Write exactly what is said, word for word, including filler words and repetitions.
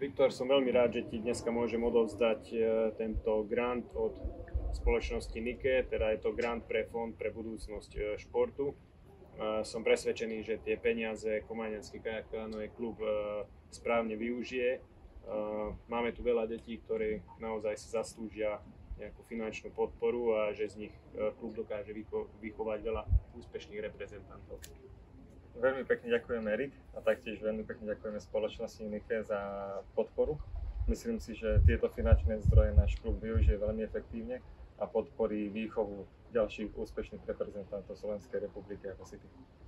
Viktor, som veľmi rád, že ti dneska môžem odovzdať tento grant od spoločnosti Nike, teda je to grant pre Fond pre budúcnosť športu. Som presvedčený, že tie peniaze Komáňanský kajak kanoe klub správne využije. Máme tu veľa detí, ktoré naozaj si zaslúžia nejakú finančnú podporu a že z nich klub dokáže vychovať veľa úspešných reprezentantov. Veľmi pekne ďakujeme Erik a taktiež veľmi pekne ďakujeme spoločnosti Nike za podporu. Myslím si, že tieto finančné zdroje náš klub využije veľmi efektívne a podporí výchovu ďalších úspešných reprezentantov Slovenskej republiky ako si ty.